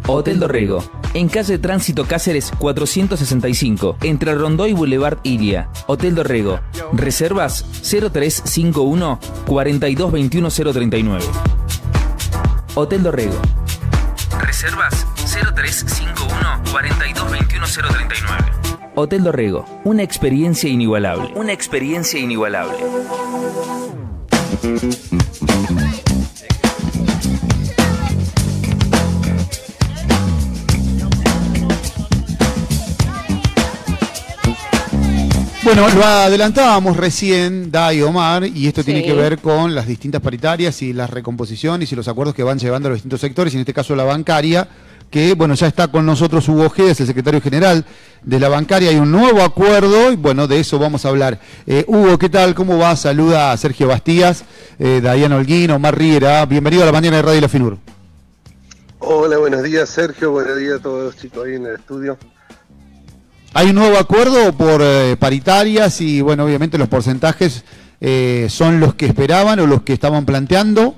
Hotel Dorrego, en calle Tránsito Cáceres 465, entre Rondó y Boulevard Iria. Hotel Dorrego. Reservas 0351 4221 039. Hotel Dorrego. Reservas 0351 4221 039. Hotel Dorrego, una experiencia inigualable. Una experiencia inigualable. Bueno, lo adelantábamos recién, Day y Omar, y esto tiene que ver con las distintas paritarias y las recomposiciones y los acuerdos que van llevando a los distintos sectores, y en este caso la bancaria, que bueno, ya está con nosotros Hugo Guedes, el secretario general de la bancaria. Hay un nuevo acuerdo y bueno, de eso vamos a hablar. Hugo, ¿qué tal? ¿Cómo va? Saluda a Sergio Bastías, Dayana Holguín, Omar Riera. Bienvenido a la mañana de Radio La Finur. Hola, buenos días Sergio, buenos días a todos los chicos ahí en el estudio. Hay un nuevo acuerdo por paritarias y bueno, obviamente los porcentajes son los que esperaban o los que estaban planteando.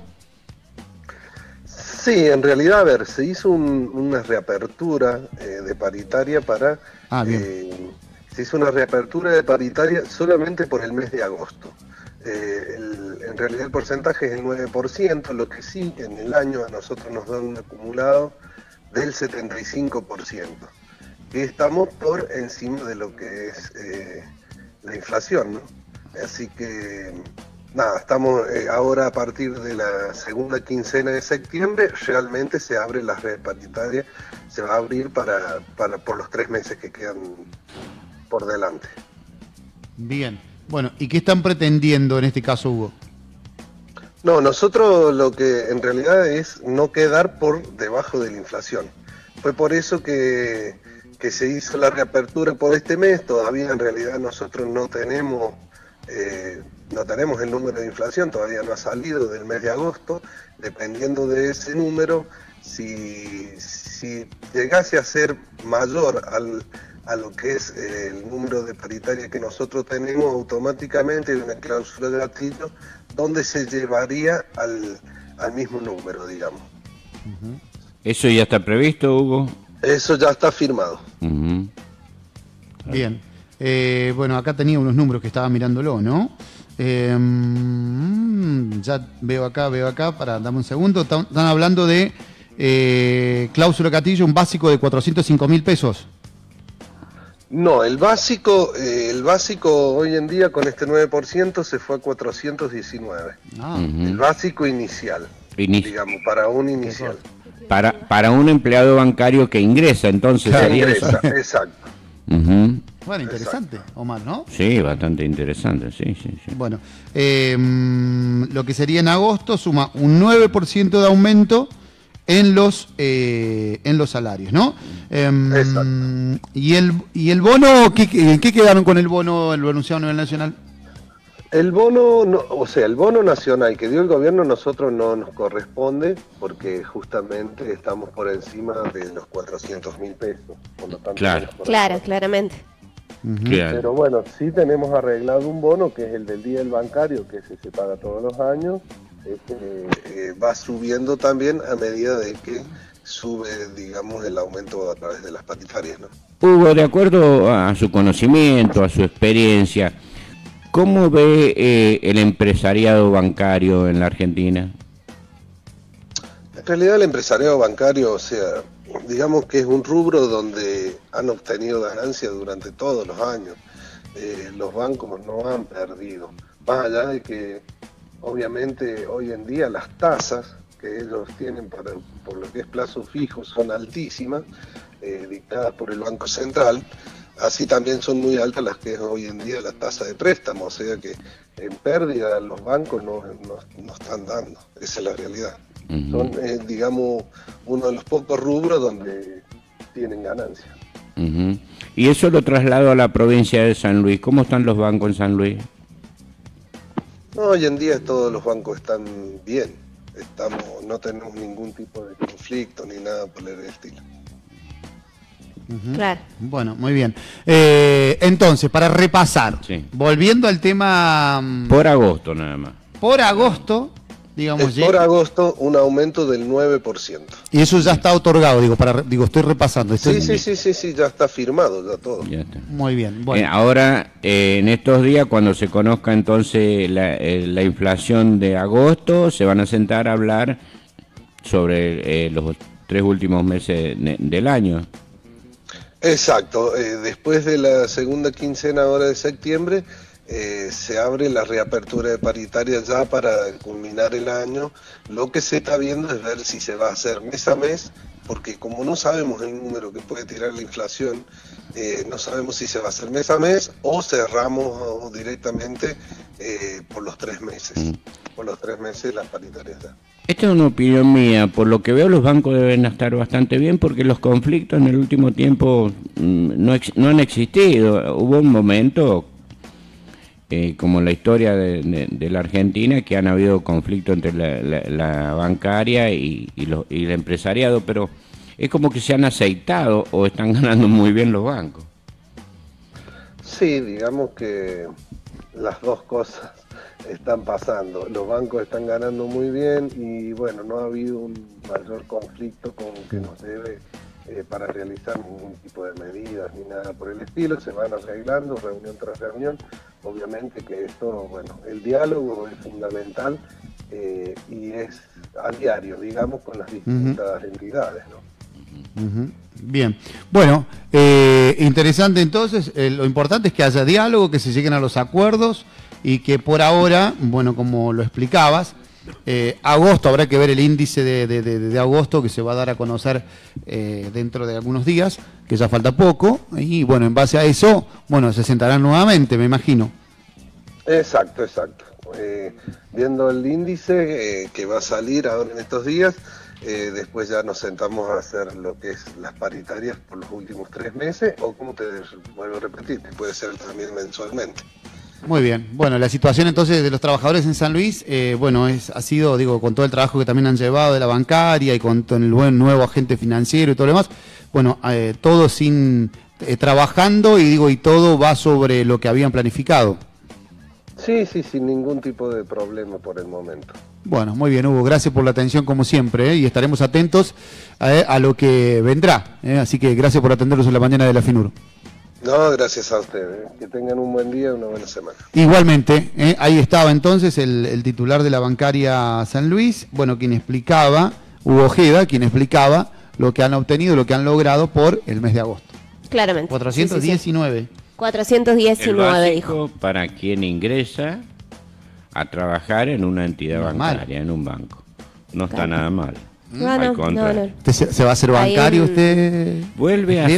Sí, en realidad, a ver, se hizo una reapertura de paritaria para... se hizo una reapertura de paritaria solamente por el mes de agosto. En realidad el porcentaje es el 9%, lo que sí en el año a nosotros nos da un acumulado del 75%. Que estamos por encima de lo que es la inflación, ¿no? Así que, nada, estamos ahora a partir de la segunda quincena de septiembre, realmente se abre la red paritaria, se va a abrir por los 3 meses que quedan por delante. Bien, bueno, ¿y qué están pretendiendo en este caso, Hugo? No, nosotros lo que en realidad es no quedar por debajo de la inflación. Fue por eso que se hizo la reapertura por este mes. Todavía en realidad nosotros no tenemos el número de inflación, todavía no ha salido del mes de agosto. Dependiendo de ese número, si llegase a ser mayor a lo que es el número de paritaria que nosotros tenemos, automáticamente hay una cláusula de gatillo donde se llevaría al mismo número, digamos. ¿Eso ya está previsto, Hugo? Eso ya está firmado. Bien. Bueno, acá tenía unos números que estaba mirándolo, ¿no? Ya veo acá, dame un segundo. Están hablando de cláusula gatillo, un básico de 405.000 pesos. No, el básico hoy en día con este 9% se fue a 419. El básico inicial, digamos, para un inicial. Para un empleado bancario que ingresa, entonces sería eso. Exacto. Bueno, interesante, Omar, ¿no? Sí, bastante interesante, sí. Bueno, lo que sería en agosto suma un 9% de aumento en los salarios, ¿no? Exacto. ¿Y el bono, qué quedaron con el bono, lo anunciado a nivel nacional? El bono, el bono nacional que dio el gobierno, nosotros no nos corresponde porque justamente estamos por encima de los 400.000 pesos. Por lo tanto, claramente. Pero bueno, sí tenemos arreglado un bono que es el del Día del Bancario, que se paga todos los años. Va subiendo también a medida de que sube, digamos, el aumento a través de las paritarias, ¿no? Hugo, de acuerdo a su conocimiento, a su experiencia, ¿cómo ve el empresariado bancario en la Argentina? En realidad el empresariado bancario, digamos que es un rubro donde han obtenido ganancias durante todos los años. Los bancos no han perdido. Más allá de que, obviamente, hoy en día las tasas que ellos tienen por lo que es plazos fijos son altísimas, dictadas por el Banco Central. Así también son muy altas las que es hoy en día la tasa de préstamo, o sea que en pérdida los bancos no están dando, esa es la realidad. Son, digamos, uno de los pocos rubros donde tienen ganancias. Y eso lo traslado a la provincia de San Luis. ¿Cómo están los bancos en San Luis? No, hoy en día todos los bancos están bien, no tenemos ningún tipo de conflicto ni nada por el estilo. Claro. Bueno, muy bien. Entonces, para repasar, volviendo al tema... Por agosto nada más. Por agosto, digamos, por agosto un aumento del 9%. Y eso ya está otorgado, estoy repasando. Sí, ya está firmado, ya todo. Ya está. Muy bien. Bueno. Ahora, en estos días, cuando se conozca entonces la inflación de agosto, se van a sentar a hablar sobre los 3 últimos meses del año. Exacto, después de la segunda quincena ahora de septiembre se abre la reapertura de paritarias ya para culminar el año. Lo que se está viendo es ver si se va a hacer mes a mes, porque como no sabemos el número que puede tirar la inflación, no sabemos si se va a hacer mes a mes o cerramos directamente por los 3 meses. Por los 3 meses las paritarias ya. Esta es una opinión mía. Por lo que veo, los bancos deben estar bastante bien porque los conflictos en el último tiempo no han existido. Hubo un momento, como la historia de la Argentina, que han habido conflictos entre la bancaria y el empresariado, pero es como que se han aceitado o están ganando muy bien los bancos. Sí, digamos que las dos cosas están pasando. Los bancos están ganando muy bien y bueno, no ha habido un mayor conflicto con que nos debe para realizar ningún tipo de medidas ni nada por el estilo. Se van arreglando reunión tras reunión. Obviamente que esto, bueno, el diálogo es fundamental y es a diario, digamos, con las distintas entidades, ¿no? Bien, bueno, interesante entonces, lo importante es que haya diálogo, que se lleguen a los acuerdos y que por ahora, bueno, como lo explicabas, agosto, habrá que ver el índice de agosto que se va a dar a conocer dentro de algunos días, que ya falta poco, y bueno, en base a eso, bueno, se sentarán nuevamente, me imagino. Exacto. Viendo el índice que va a salir ahora en estos días, después ya nos sentamos a hacer lo que es las paritarias por los últimos 3 meses, o como te vuelvo a repetir, puede ser también mensualmente. Muy bien, bueno, la situación entonces de los trabajadores en San Luis, bueno, ha sido, digo, con todo el trabajo que también han llevado de la bancaria y con el buen nuevo agente financiero y todo lo demás, bueno, todo trabajando y todo va sobre lo que habían planificado. Sí, sin ningún tipo de problema por el momento. Bueno, muy bien, Hugo, gracias por la atención como siempre, y estaremos atentos a lo que vendrá, así que gracias por atendernos en la mañana de la FINUR. No, gracias a ustedes, que tengan un buen día y una buena semana. Igualmente, ahí estaba entonces el titular de la bancaria San Luis, bueno, quien explicaba, Hugo Ojeda, quien explicaba lo que han obtenido, lo que han logrado por el mes de agosto. Claramente. 419. Sí. 419, el dijo. Para quien ingresa a trabajar en una entidad bancaria, en un banco. No está nada mal. No. ¿Se va a hacer bancario usted? Vuelve a...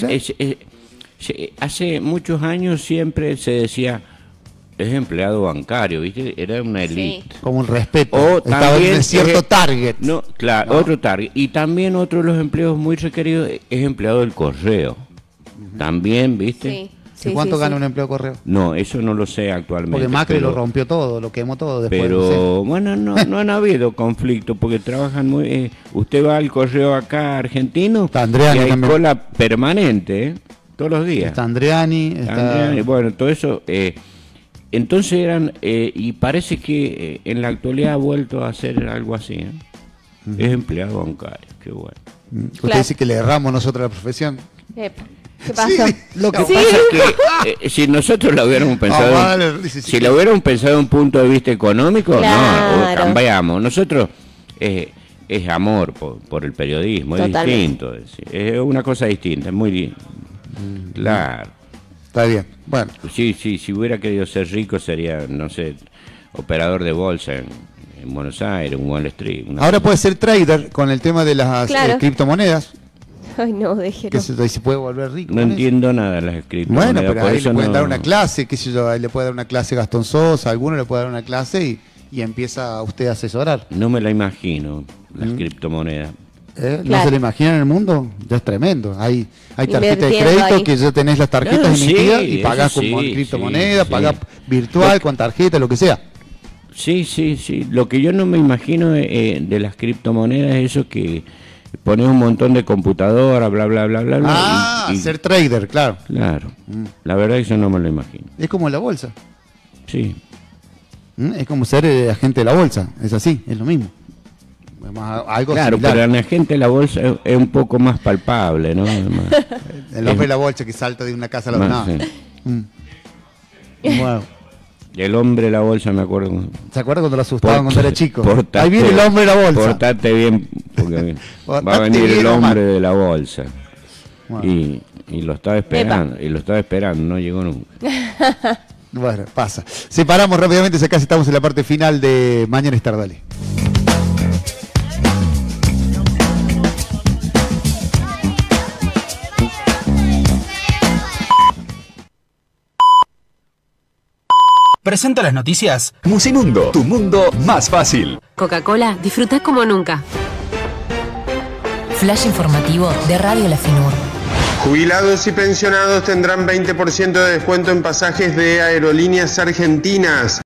hace muchos años siempre se decía, es empleado bancario, ¿viste? Era una elite. Sí. Como un respeto. O estaba también en cierto target. No, claro, ¿no? Otro target. Y también otro de los empleos muy requeridos es empleado del correo. También, ¿viste? Sí. ¿Y cuánto gana un empleo correo? No, eso no lo sé actualmente. Porque Macri lo rompió todo, lo quemó todo después. Pero bueno, no han habido conflicto porque trabajan muy... usted va al correo acá argentino Está Andreani y hay también. cola permanente, todos los días. Está Andreani. Bueno, todo eso... entonces eran... y parece que en la actualidad ha vuelto a hacer algo así. Es empleado bancario, qué bueno. Usted dice que le erramos nosotros a la profesión. ¿Qué pasa? Sí, lo que pasa es que si nosotros lo hubiéramos pensado, si lo hubiéramos pensado de un punto de vista económico, no, cambiamos. Nosotros es amor por el periodismo, totalmente. Es distinto, es una cosa distinta, es muy claro. Está bien, bueno. Si hubiera querido ser rico sería, no sé, operador de bolsa en Buenos Aires, un Wall Street. Ahora puede ser trader con el tema de las criptomonedas. Ay, no, déjelo. Que se puede volver rico. No entiendo nada de las criptomonedas. Bueno, pero ahí le pueden dar una clase, qué sé yo, ahí le puede dar una clase Gastón Sosa, alguno le puede dar una clase y empieza usted a asesorar. No me la imagino, las criptomonedas. ¿No se le imagina en el mundo? Ya es tremendo. Hay tarjetas de crédito que ya tenés las tarjetas emitidas y pagás con criptomonedas, pagás virtual, con tarjeta, lo que sea. Sí. Lo que yo no me imagino de las criptomonedas es eso que pones un montón de computadora, bla. Ser trader, claro. Claro. La verdad es que yo no me lo imagino. Es como en la bolsa. Sí. Es como ser agente de la bolsa, es así, es lo mismo. Algo claro, similar. pero el agente de la bolsa es un poco más palpable, ¿no? El hombre de la bolsa que salta de una casa a la otra. Wow. Y el hombre de la bolsa, me acuerdo. ¿Se acuerda cuando lo asustaban cuando era chico? Ahí viene el hombre de la bolsa. Portate bien, porque va a venir el hombre de la bolsa. Wow. Y lo estaba esperando, no llegó nunca. Bueno, pasa. Separamos rápidamente, acá estamos en la parte final de Mañana es tarde, dale. Presenta las noticias Musimundo, tu mundo más fácil. Coca-Cola, disfruta como nunca. Flash informativo de Radio La Finur. Jubilados y pensionados tendrán 20% de descuento en pasajes de Aerolíneas Argentinas.